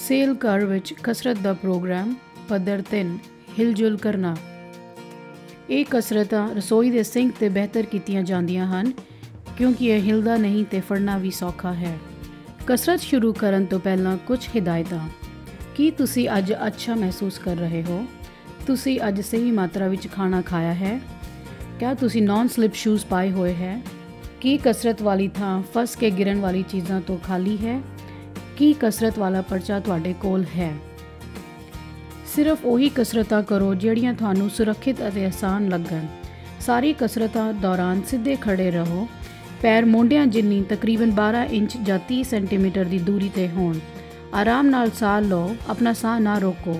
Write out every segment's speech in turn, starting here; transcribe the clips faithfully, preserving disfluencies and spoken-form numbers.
Cell घर विच कसरत दा प्रोग्राम पद्धर तीन हिलजुल करना। ये कसरतां रसोई दे सिंक ते बेहतर कीतियां जांदियां हन क्योंकि यह हिलदा नहीं ते फड़ना भी सौखा है। कसरत शुरू करन तो पहलां कुछ हिदायतां। की तुसी अज अच्छा महसूस कर रहे हो? तुसी अज सही मात्रा विच खाना खाया है? क्या तुसी नॉन स्लिप शूज़ पाए हुए है? की कसरत वाली थां फस के गिरन वाली चीज़ां तो खाली है? की कसरत वाला पर्चा तुहाडे कोल है? सिर्फ उही कसरतां करो जिहड़ियां तुहानूं सुरक्षित अते आसान लगन। सारी कसरतां दौरान सीधे खड़े रहो। पैर मोंडियां जिन्नी तकरीबन बारह इंच ਜਾਂ तीस सेंटीमीटर ਦੀ दूरी ਤੇ ਹੋਣ। आराम नाल साह लो, अपना साह ना रोको।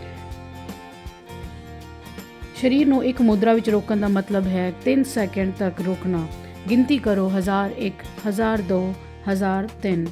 शरीर ਨੂੰ ਇੱਕ ਮੁਦਰਾ ਵਿੱਚ ਰੋਕਣ ਦਾ ਮਤਲਬ ਹੈ तीन ਸੈਕਿੰਡ ਤੱਕ ਰੋਕਣਾ। ਗਿਣਤੀ ਕਰੋ हज़ार एक, हज़ार दो, हज़ार तीन।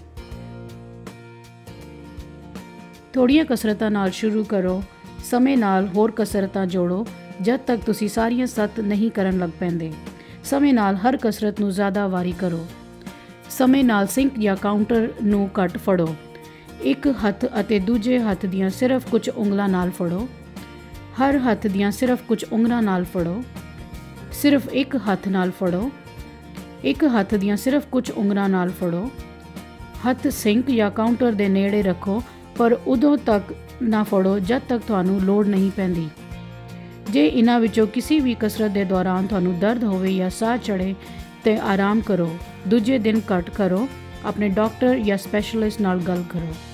ਥੋੜੀਆਂ ਕਸਰਤਾਂ ਨਾਲ ਸ਼ੁਰੂ ਕਰੋ। ਸਮੇਂ ਨਾਲ ਹੋਰ ਕਸਰਤਾਂ ਜੋੜੋ ਜਦ ਤੱਕ ਤੁਸੀਂ ਸਾਰੀਆਂ ਸੱਤ ਨਹੀਂ ਕਰਨ ਲੱਗ ਪੈਂਦੇ। ਸਮੇਂ ਨਾਲ ਹਰ ਕਸਰਤ ਨੂੰ ਜ਼ਿਆਦਾ ਵਾਰੀ ਕਰੋ। ਸਮੇਂ ਨਾਲ ਸਿੰਕ ਜਾਂ ਕਾਊਂਟਰ ਨੂੰ ਘੱਟ ਫੜੋ। ਇੱਕ ਹੱਥ ਅਤੇ ਦੂਜੇ ਹੱਥ ਦੀਆਂ ਸਿਰਫ ਕੁਝ ਉਂਗਲਾਂ ਨਾਲ ਫੜੋ। ਹਰ ਹੱਥ ਦੀਆਂ ਸਿਰਫ ਕੁਝ ਉਂਗਲਾਂ ਨਾਲ ਫੜੋ। ਸਿਰਫ ਇੱਕ ਹੱਥ ਨਾਲ ਫੜੋ। ਇੱਕ ਹੱਥ ਦੀਆਂ ਸਿਰਫ ਕੁਝ ਉਂਗਲਾਂ ਨਾਲ ਫੜੋ। ਹੱਥ ਸਿੰਕ ਜਾਂ ਕਾਊਂਟਰ ਦੇ ਨੇੜੇ ਰੱਖੋ ਪਰ ਉਦੋਂ ਤੱਕ ਨਾ ਫੜੋ ਜਦ ਤੱਕ ਤੁਹਾਨੂੰ ਲੋੜ ਨਹੀਂ ਪੈਂਦੀ। ਜੇ ਇਹਨਾਂ ਵਿੱਚੋਂ ਕਿਸੇ ਵੀ ਕਸਰਤ ਦੇ ਦੌਰਾਨ ਤੁਹਾਨੂੰ ਦਰਦ ਹੋਵੇ ਜਾਂ ਸਾਹ ਚੜ੍ਹੇ ਤਾਂ ਆਰਾਮ ਕਰੋ। ਦੂਜੇ ਦਿਨ ਘੱਟ ਕਰੋ। ਆਪਣੇ ਡਾਕਟਰ ਜਾਂ ਸਪੈਸ਼ਲਿਸਟ ਨਾਲ ਗੱਲ ਕਰੋ।